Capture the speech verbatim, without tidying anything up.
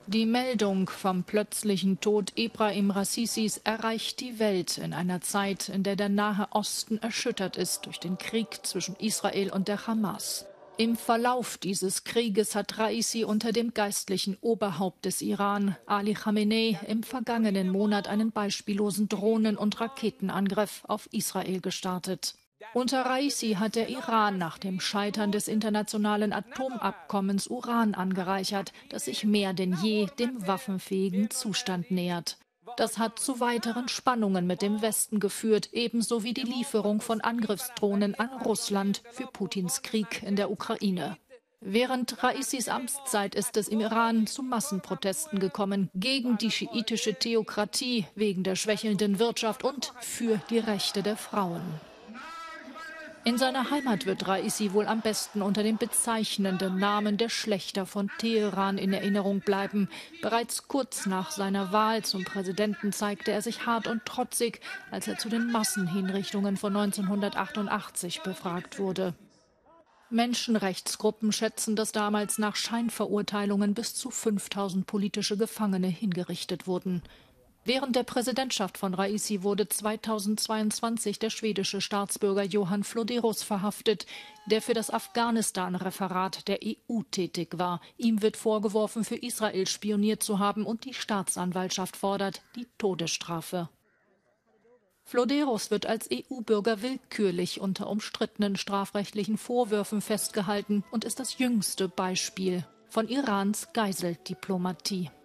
Die Meldung vom plötzlichen Tod Ebrahim Ra'isis erreicht die Welt in einer Zeit, in der der Nahe Osten erschüttert ist durch den Krieg zwischen Israel und der Hamas. Im Verlauf dieses Krieges hat Raisi unter dem geistlichen Oberhaupt des Iran, Ali Khamenei, im vergangenen Monat einen beispiellosen Drohnen- und Raketenangriff auf Israel gestartet. Unter Raisi hat der Iran nach dem Scheitern des internationalen Atomabkommens Uran angereichert, das sich mehr denn je dem waffenfähigen Zustand nähert. Das hat zu weiteren Spannungen mit dem Westen geführt, ebenso wie die Lieferung von Angriffsdrohnen an Russland für Putins Krieg in der Ukraine. Während Raisis Amtszeit ist es im Iran zu Massenprotesten gekommen, gegen die schiitische Theokratie, wegen der schwächelnden Wirtschaft und für die Rechte der Frauen. In seiner Heimat wird Raisi wohl am besten unter dem bezeichnenden Namen der Schlächter von Teheran in Erinnerung bleiben. Bereits kurz nach seiner Wahl zum Präsidenten zeigte er sich hart und trotzig, als er zu den Massenhinrichtungen von neunzehnhundertachtundachtzig befragt wurde. Menschenrechtsgruppen schätzen, dass damals nach Scheinverurteilungen bis zu fünftausend politische Gefangene hingerichtet wurden. Während der Präsidentschaft von Raisi wurde zweitausendzweiundzwanzig der schwedische Staatsbürger Johan Flodérus verhaftet, der für das Afghanistan-Referat der E U tätig war. Ihm wird vorgeworfen, für Israel spioniert zu haben, und die Staatsanwaltschaft fordert die Todesstrafe. Flodérus wird als E U-Bürger willkürlich unter umstrittenen strafrechtlichen Vorwürfen festgehalten und ist das jüngste Beispiel von Irans Geiseldiplomatie.